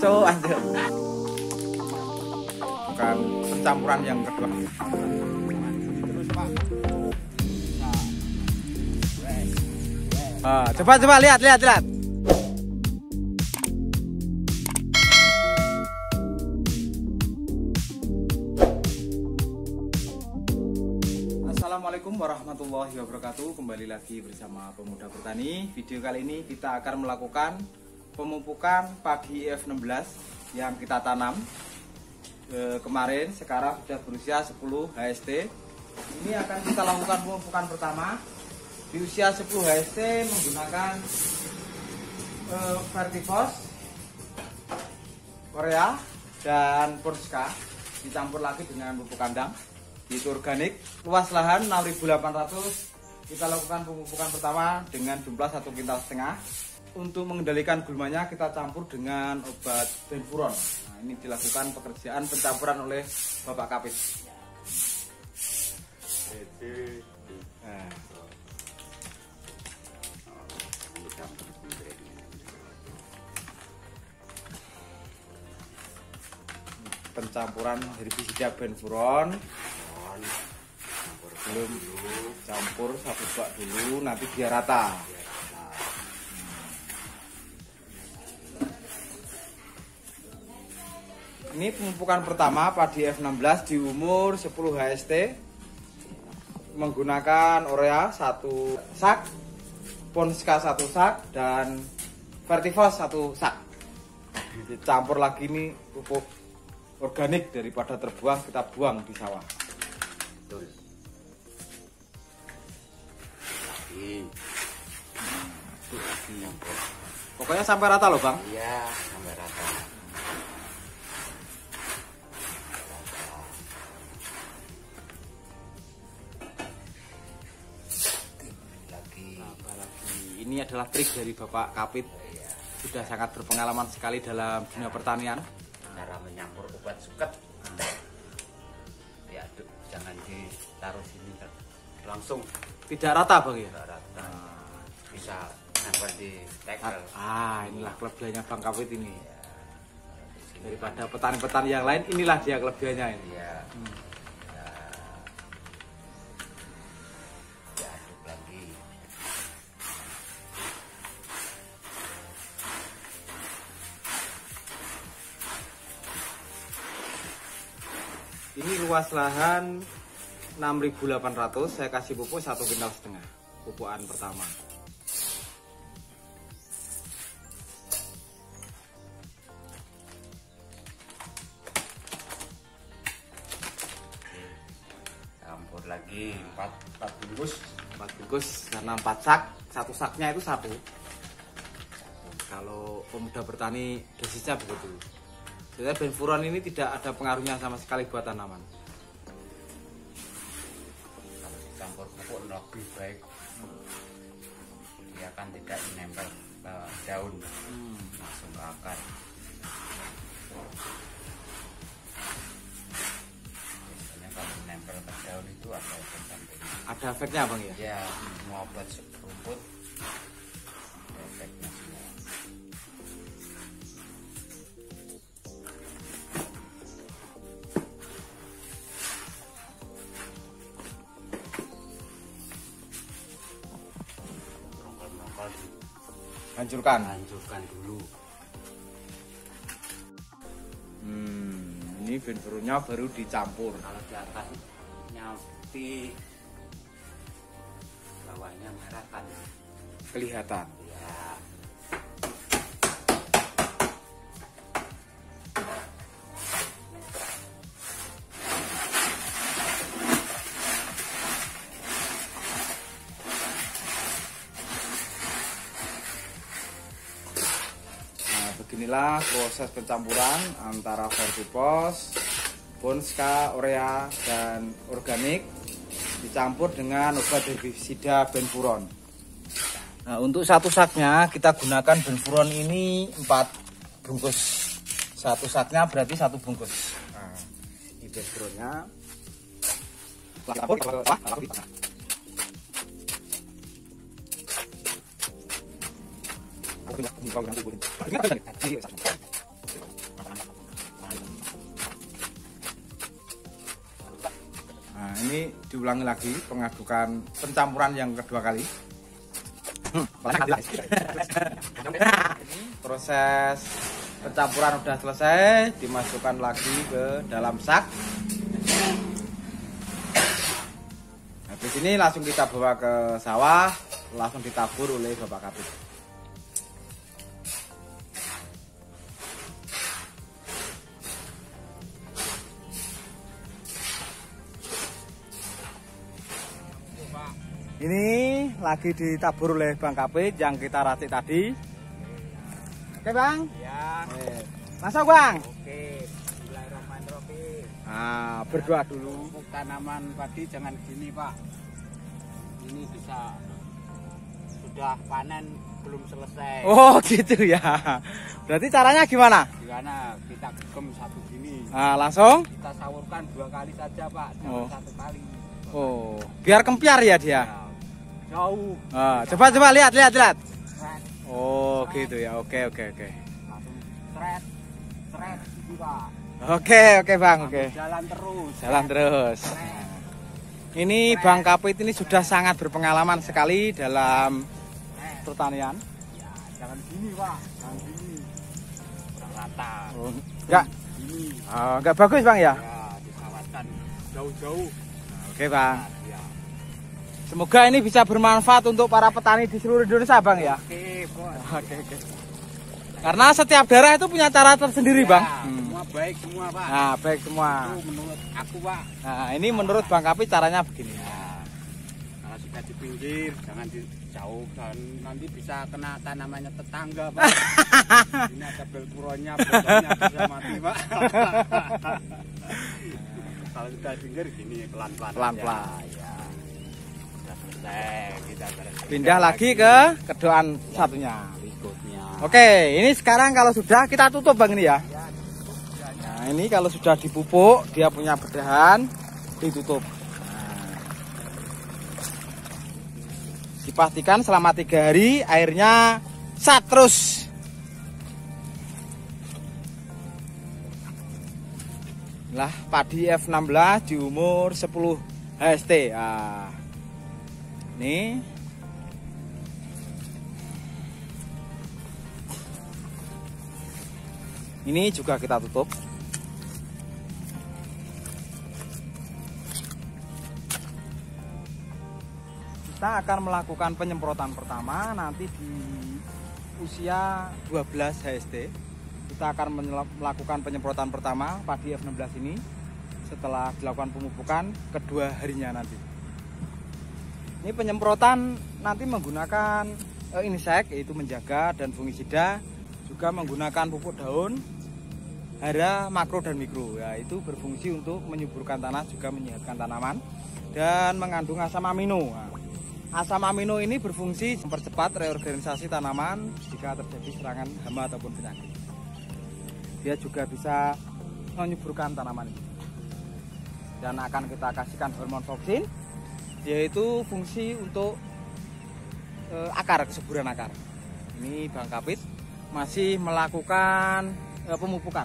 cuk anjir. Bukan pencampuran yang kedua. Terus Pak. Coba lihat. Assalamualaikum warahmatullahi wabarakatuh. Kembali lagi bersama Pemuda Bertani. Video kali ini kita akan melakukan pemupukan padi F16 yang kita tanam kemarin. Sekarang sudah berusia 10 HST. Ini akan kita lakukan pemupukan pertama di usia 10 HST menggunakan Vertifos, Korea dan Porska, dicampur lagi dengan pupuk kandang. Itu organik, luas lahan 6.800. Kita lakukan pemupukan pertama dengan jumlah 1,5 kintal. Untuk mengendalikan gulmanya kita campur dengan obat benfuron. Nah, ini dilakukan pekerjaan pencampuran oleh Bapak Kapit. Pencampuran herbisida benfuron. Belum campur satu bak dulu, nanti biar rata. Ini pemupukan pertama padi F16 di umur 10 HST menggunakan Urea 1 sak, Ponska 1 sak dan Vertifos 1 sak. Dicampur lagi nih pupuk organik, daripada terbuang kita buang di sawah. Pokoknya sampai rata loh Bang. Iya, sampai rata. Ini adalah trik dari Bapak Kapit. Sudah sangat berpengalaman sekali dalam dunia pertanian. Cara menyampur obat suket. Ya, jangan ditaruh sini langsung. Tidak rata Bang ya? Tidak rata. Bisa nempel di tekel. Inilah kelebihannya Bang Kapit ini. Daripada petani-petani yang lain, inilah dia kelebihannya ini. Iya. Diaduk lagi. Ini luas lahan 6.800, saya kasih pupuk 1,5 kintal, pupukan pertama. Campur lagi 4 bungkus. 4 bungkus karena 4 sak, satu saknya itu 1. Kalau Pemuda Bertani dosisnya begitu. Jadi benfuron ini tidak ada pengaruhnya sama sekali buat tanaman. Kalau dicampur pupuk lebih baik. Dia kan tidak menempel ke daun, langsung ke akar. Biasanya kalau menempel ke daun itu ada efek samping. Ada efeknya Bang ya? Ya, semua obat rumput ada efeknya semua. Hancurkan dulu. Ini benfuronnya baru dicampur. Kalau di atasnya putih, bawahnya merah kan Kelihatan. ya. Beginilah proses pencampuran antara Vertifos, Ponska, Urea dan organik dicampur dengan obat herbisida benfuron. Nah, untuk satu saknya kita gunakan benfuron ini 4 bungkus. Satu saknya berarti 1 bungkus. Nah, ini benfuronnya. diulangi lagi pengadukan pencampuran yang kedua kali. Proses pencampuran udah selesai, dimasukkan lagi ke dalam sak. Habis ini langsung kita bawa ke sawah, langsung ditabur oleh Bapak Kapit. Ini lagi ditabur oleh Bang Kapit yang kita racik tadi. Oke Bang? Ya. Masuk Bang? Oke. Bismillahirrahmanirrahim. Nah, berdoa dulu. Untuk tanaman padi jangan gini Pak. Ini bisa sudah panen belum selesai. Oh gitu ya. Berarti caranya gimana? Gimana? Kita gegem satu gini. Nah, langsung? Kita sawurkan 2 kali saja Pak, jangan 1 kali. Oh, biar kempiar ya dia. Ya, jauh. Ah, coba lihat. Sret. Oh gitu ya. Oke. Langsung sret gitu Pak. Oke Bang. Oke. Jalan terus. Jalan terus. Sret. Ini Bang Kapit ini sudah sangat berpengalaman sekali dalam pertanian. Ya, jangan gini Pak, jangan gini. Kurang rata. Oh, enggak. Gini. Enggak bagus Bang ya? Ya, disawatkan jauh-jauh. Oke Bang. Ya. Semoga ini bisa bermanfaat untuk para petani di seluruh Indonesia Bang ya. Oke, Bos. Oke. Karena setiap daerah itu punya cara tersendiri Bang. Semua baik semua Pak. Nah baik semua. Itu menurut aku Pak. Nah ini menurut Bang Kapit caranya begini. Ya. Kalau sudah di pinggir, jangan di jauh dan nanti bisa kena tanamannya tetangga Pak. Ini ada belpuronnya, pohonnya bisa mati Pak. Kalau sudah di pinggir gini pelan-pelan. Ya. Sudah selesai, kita Pindah lagi ke kedua satunya. berikutnya. Oke, ini sekarang kalau sudah kita tutup Bang ini ya. Nah, ini kalau sudah dipupuk, dia punya bedahan, ditutup. Nah. Dipastikan selama 3 hari airnya sat terus. Lah padi F16 di umur 10 HST. Nah. Nih. Ini juga kita tutup. Kita akan melakukan penyemprotan pertama nanti di usia 12 HST. Kita akan melakukan penyemprotan pertama padi F16 ini setelah dilakukan pemupukan kedua harinya nanti. Ini penyemprotan nanti menggunakan insek yaitu menjaga dan fungisida, juga menggunakan pupuk daun, hara, makro dan mikro. Ya, itu berfungsi untuk menyuburkan tanah juga menyehatkan tanaman dan mengandung asam amino. Nah, asam amino ini berfungsi mempercepat reorganisasi tanaman jika terjadi serangan hama ataupun penyakit. Dia juga bisa menyuburkan tanaman ini. Dan akan kita kasihkan hormon toksin, yaitu fungsi untuk akar, kesuburan akar. Ini Bang Kapit masih melakukan pemupukan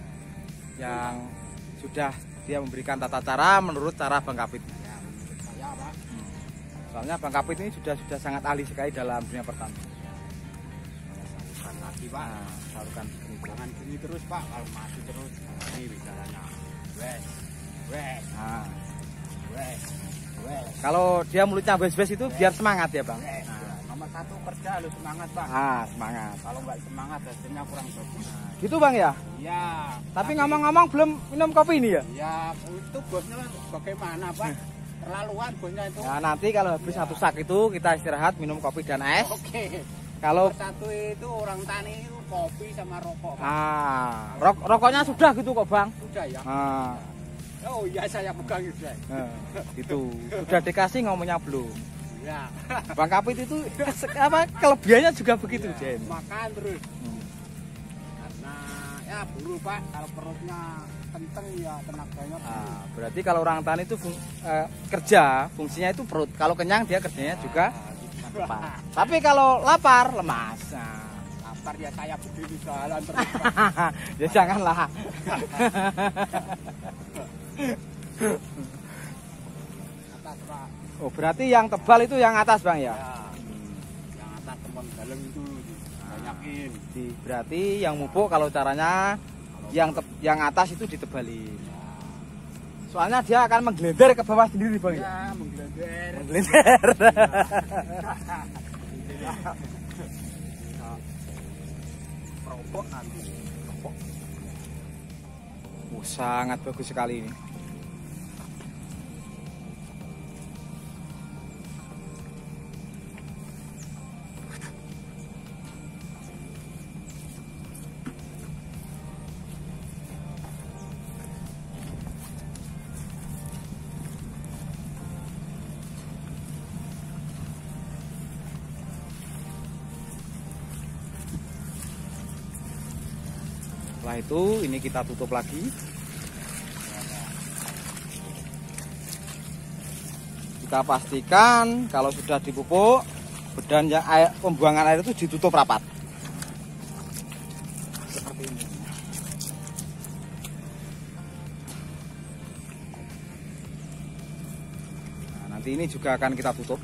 yang sudah dia memberikan tata cara menurut cara Bang Kapit. Ya, menurut saya Pak. Soalnya Bang Kapit ini sudah sangat ahli sekali dalam dunia pertanian. Salurkan lagi Pak. Nah, salurkan begini. Jangan gini terus Pak, kalau mati terus ini bicaranya. Wes. Nah, Wes. kalau dia mulutnya wes-wes itu biar semangat ya Bang. Nah, nomor 1 kerja lu semangat Pak. Semangat. Kalau nggak semangat hasilnya kurang bagus. Gitu Bang ya. Iya. Tapi ngomong-ngomong belum minum kopi ini ya? Ya itu bosnya bagaimana Pak? Terlaluan bosnya itu. Nah, nanti kalau habis satu sak itu kita istirahat minum kopi dan es. Oke. Kalau Satu itu orang tani itu kopi sama rokok Pak. rokoknya sudah gitu kok Bang. Sudah ya. Oh iya saya pegang itu. Gitu. Sudah dikasih ngomongnya belum. Ya. Bang Kapit itu kelebihannya juga begitu Jen. Makan terus. Karena ya buru Pak, kalau perutnya kenceng ya tenaganya. Berarti kalau orang tani itu kerja fungsinya itu perut. Kalau kenyang dia kerjanya juga cepat. Tapi kalau lapar lemas. Lapar ya saya begini jalan terus. Ya janganlah. Oh, berarti yang tebal itu yang atas, Bang ya? Ya, yang atas kembang dalem itu banyakin. Berarti yang mupuk kalau caranya yang atas itu ditebalin. Soalnya dia akan menggelender ke bawah sendiri, Bang ya? Ya, menggelender. Menggelender. Peropok nanti. Peropok. Sangat bagus sekali ini. Setelah itu ini kita tutup lagi. Kita pastikan kalau sudah dipupuk bedan yang pembuangan air itu ditutup rapat. Seperti ini. Nah, nanti ini juga akan kita tutup.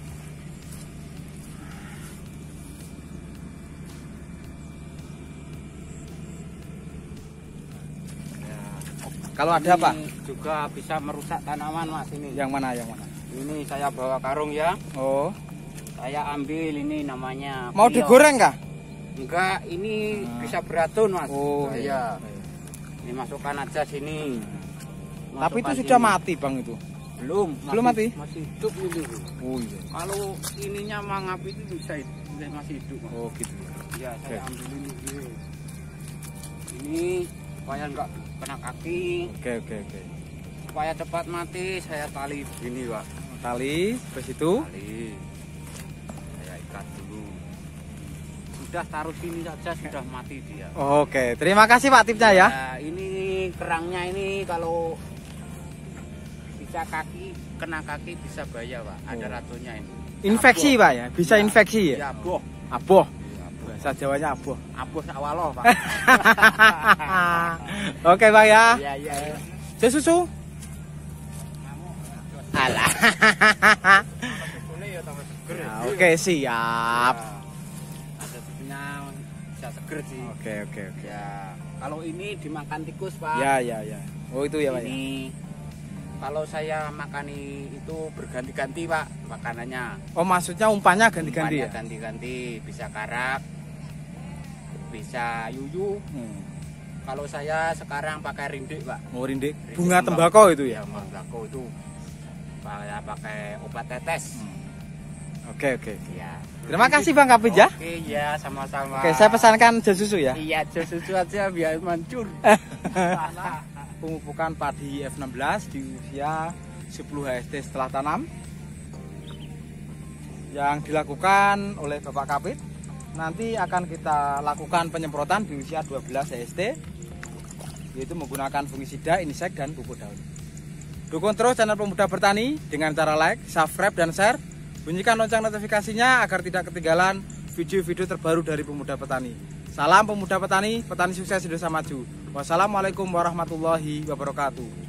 Kalau ada apa? Juga bisa merusak tanaman, Mas, ini. Yang mana? Yang mana? Ini saya bawa karung ya. Oh. Saya ambil ini namanya. Mau piok. digoreng kah? Enggak, ini bisa beracun, Mas. Oh iya. Dimasukkan aja sini. Tapi itu Masukkan sudah sini. mati, Bang itu. Belum. Belum mati? Masih hidup ini. Oh iya. Kalau ininya mangap itu bisa masih hidup, Mas. Oh gitu. Ya, saya Oke. ambil ini dulu. Ini supaya enggak kena kaki. Oke. Supaya cepat mati, saya tali gini, Pak. Tali ke situ. Tali. Saya ikat dulu. Sudah taruh sini saja sudah mati dia. Oke, terima kasih Pak tipsnya ya. Nah, ini kerangnya ini kalau bisa kena kaki bisa bahaya, Pak. Ada racunnya ini. Infeksi Aboh. Pak ya, bisa Ya, infeksi ya. Ya, aboh. Aboh. Ya, aboh. Bahasa Jawanya aboh. Aboh sawaloh, Pak. Oke Pak ya. Iya. Jus susu. Alah. Nah, oke siap. Ada susunya bisa seger sih. Oke. Ya, kalau ini dimakan tikus, Pak. Ya. Oh itu ya Pak ya. Ini kalau saya makani itu berganti-ganti, Pak, makanannya. Oh maksudnya umpannya ganti-ganti ya. Umpannya ganti-ganti, bisa karak, bisa yuyu. Kalau saya sekarang pakai rindik, Pak. Oh rindik. Rindik Bunga tembakau. tembakau itu ya. Ya, tembakau itu. Saya pakai obat tetes. Oke. Ya. Terima kasih Bang Kapit ya. Oke, ya, sama-sama. Oke, saya pesankan jus susu ya. Iya, jus susu aja biar mancur. Pemupukan padi F16 di usia 10 HST setelah tanam yang dilakukan oleh Bapak Kapit. Nanti akan kita lakukan penyemprotan di usia 12 HST, yaitu menggunakan fungisida, insek, dan pupuk daun. Dukung terus channel Pemuda Bertani dengan cara like, subscribe, dan share. Bunyikan lonceng notifikasinya agar tidak ketinggalan video-video terbaru dari Pemuda Petani. Salam Pemuda Petani, petani sukses Indonesia maju. Wassalamualaikum warahmatullahi wabarakatuh.